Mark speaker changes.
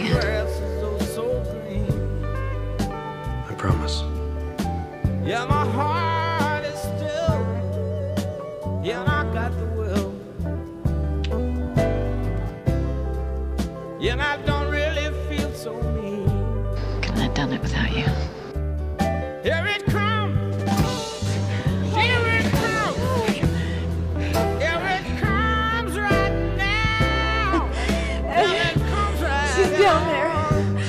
Speaker 1: understand.
Speaker 2: I promise.
Speaker 3: Yeah, my heart is still. Yeah, I got the will. Yeah, and I don't really feel so mean.
Speaker 1: Couldn't have done it without you.
Speaker 3: Here it comes. Here it comes. Here it comes right now. Here it comes right
Speaker 4: She's down there.